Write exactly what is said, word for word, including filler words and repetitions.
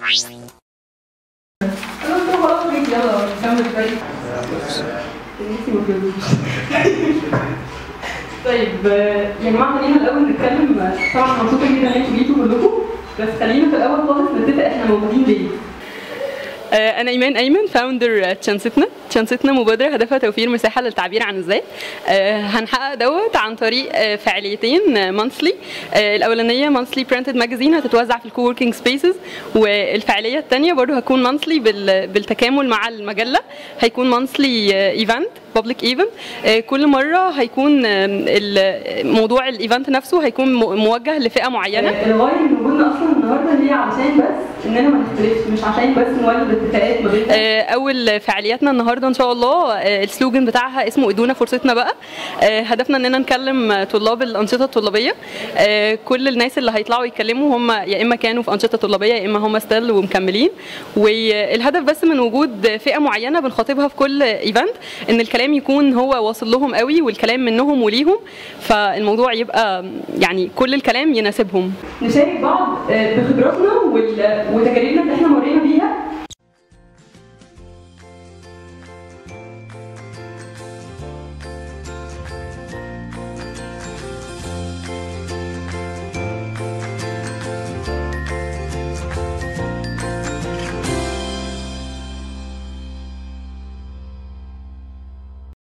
طيب يا جماعه خلينا الاول نتكلم. طبعا مبسوطه جدا ان انتوا جيتوا كلكم، بس خلينا في الاول خالص نتفق احنا موجودين ليه. أنا إيمان أيمن، فاوندر تشانستنا. تشانستنا مبادرة هدفها توفير مساحة للتعبير عن الذات. هنحقق دوت عن طريق فعاليتين مانثلي. الأولانية مانثلي برينتد ماجازين هتتوزع في الكووركينج سبيسز، والفعالية الثانية برضو هتكون مانثلي بالتكامل مع المجلة. هيكون مانثلي ايفنت بابليك ايفنت. كل مرة هيكون موضوع الايفنت نفسه هيكون موجه لفئة معينة. الغاية من وجودنا أصلا النهارده هي علشان بس إننا ما نختلفش، مش عشان بس نولد اتفاقات ما بيننا. اول فعالياتنا النهارده ان شاء الله السلوجن بتاعها اسمه ادونا فرصتنا بقى. هدفنا اننا نكلم طلاب الانشطه الطلابيه. كل الناس اللي هيطلعوا يتكلموا هم يا اما كانوا في انشطه طلابيه يا اما هم ستيل ومكملين. والهدف بس من وجود فئه معينه بنخاطبها في كل ايفنت ان الكلام يكون هو واصل لهم قوي، والكلام منهم وليهم، فالموضوع يبقى يعني كل الكلام يناسبهم. نشارك بعض بخبراتنا وتجاربنا اللي احنا مرينا